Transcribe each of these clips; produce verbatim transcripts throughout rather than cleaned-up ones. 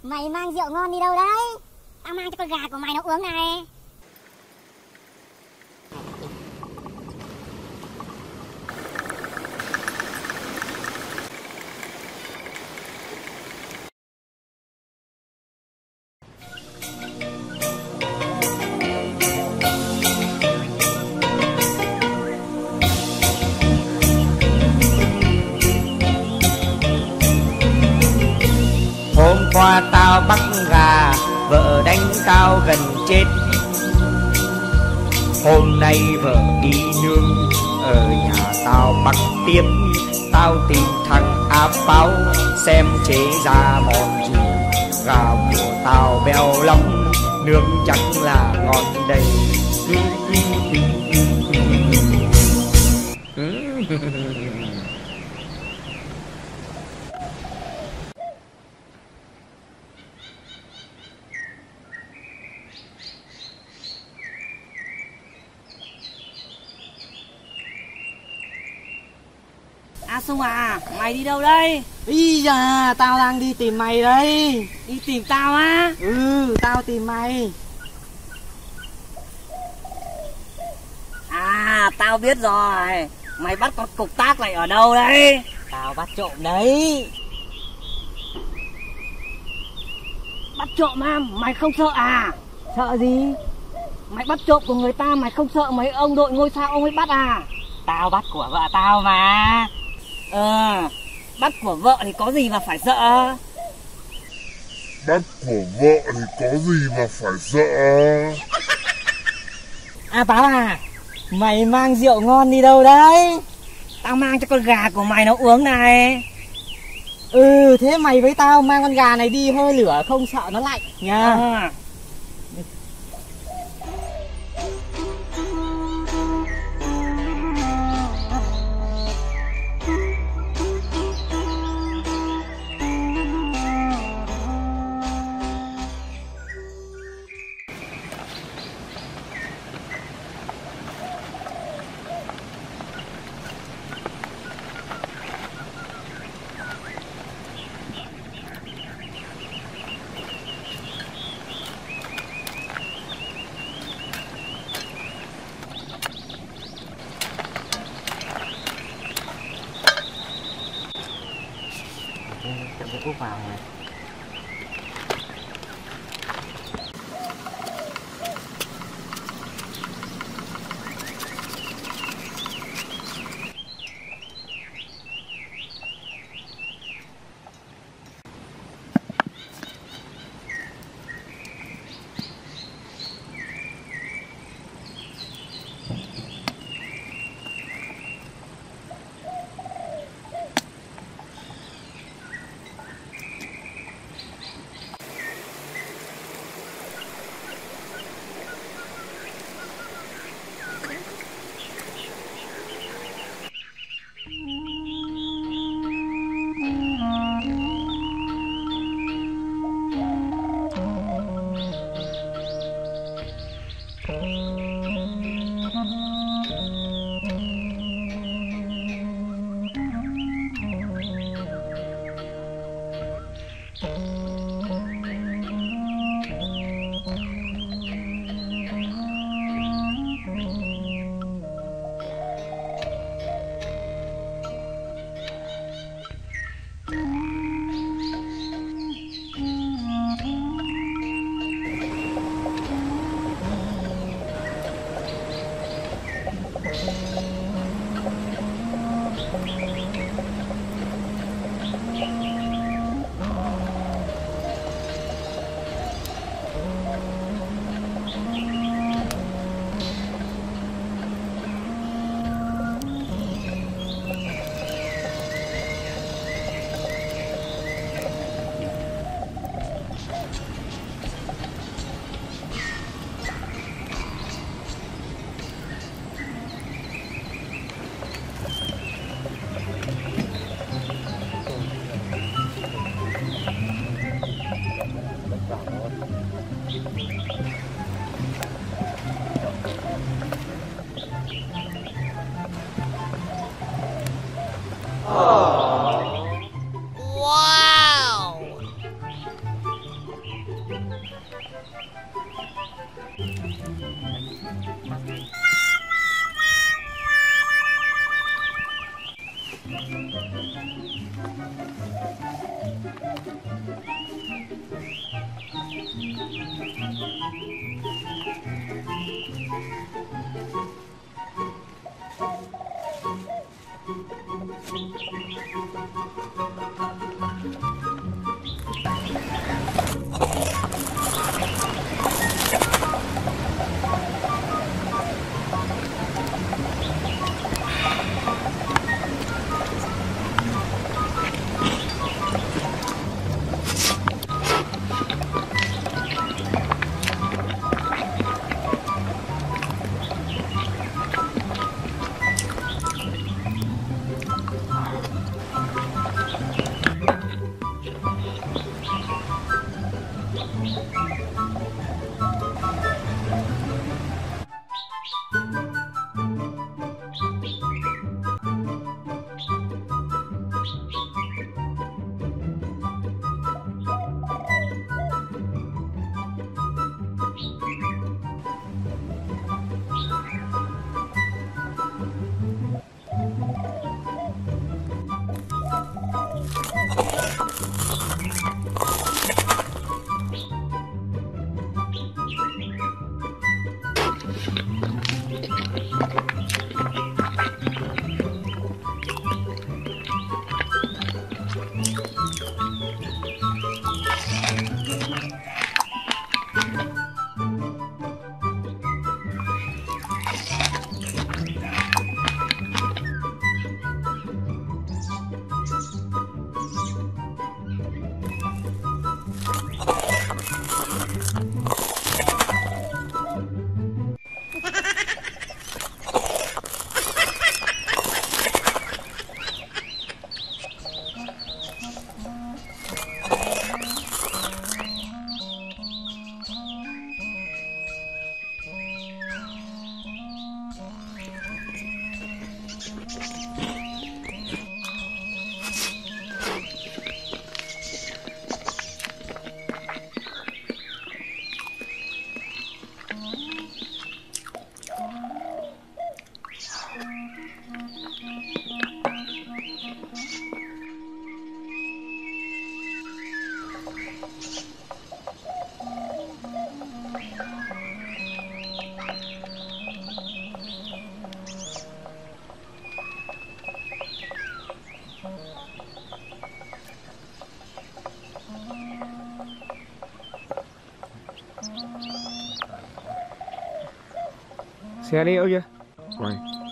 Mày mang rượu ngon đi đâu đấy? Tao mang cho con gà của mày nó uống này. Hôm qua tao bắt gà, vợ đánh tao gần chết. Hôm nay vợ đi nương, ở nhà tao bắt tiếp. Tao tìm thằng A Báo, xem chế ra món gì. Gà của tao béo lắm, nướng chắc là ngon đây. A Sung à, mày đi đâu đây? Ý da, tao đang đi tìm mày đây. Đi tìm tao á? Ừ, tao tìm mày. À, tao biết rồi. Mày bắt con cục tác này ở đâu đây? Tao bắt trộm đấy. Bắt trộm à? Mày không sợ à? Sợ gì? Mày bắt trộm của người ta mày không sợ mấy ông đội ngôi sao ông ấy bắt à? Tao bắt của vợ tao mà. Ờ, bắt của vợ thì có gì mà phải sợ? Bắt của vợ thì có gì mà phải sợ? A Báo à, mày mang rượu ngon đi đâu đấy? Tao mang cho con gà của mày nó uống này. Ừ, thế mày với tao mang con gà này đi hơi lửa không sợ nó lạnh nha. À. Chậm cái cúc vào này. Xe đi ơi kìa. Quay.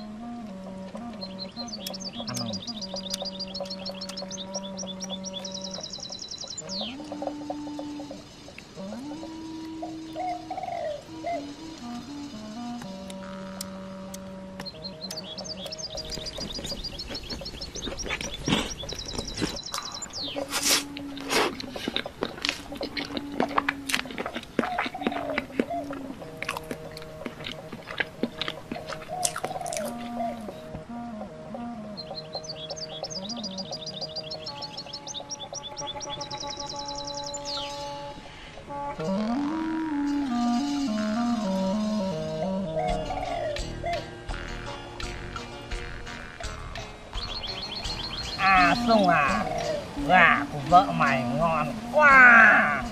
À Sung à, gà của vợ mày ngon quá.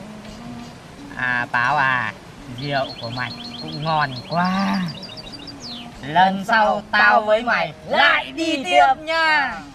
À Báo à, rượu của mày cũng ngon quá. Lần sau tao với mày lại đi tiếp nha.